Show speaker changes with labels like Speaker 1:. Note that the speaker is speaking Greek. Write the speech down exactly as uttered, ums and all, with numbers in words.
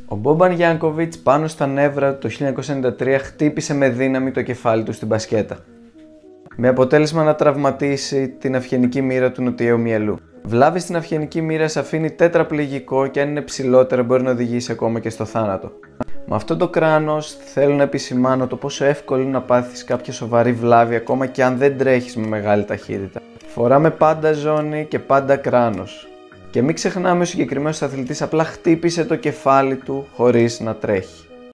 Speaker 1: Ο Μπόμπαν Γιάνκοβιτς πάνω στα νεύρα του το χίλια εννιακόσια ενενήντα τρία χτύπησε με δύναμη το κεφάλι του στην μπασκέτα, με αποτέλεσμα να τραυματίσει την αυγενική μοίρα του νοτιαίου μυελού. Βλάβη στην αυγενική μοίρα σε αφήνει τέτραπληγικό και αν είναι ψηλότερα μπορεί να οδηγήσει ακόμα και στο θάνατο. Με αυτό το κράνος θέλω να επισημάνω το πόσο εύκολο είναι να πάθεις κάποια σοβαρή βλάβη ακόμα και αν δεν τρέχεις με μεγάλη ταχύτητα. Φοράμε πάντα ζώνη και πάντα κράνος. Και μην ξεχνάμε ο συγκεκριμένος αθλητής απλά χτύπησε το κεφάλι του χωρίς να τρέχει.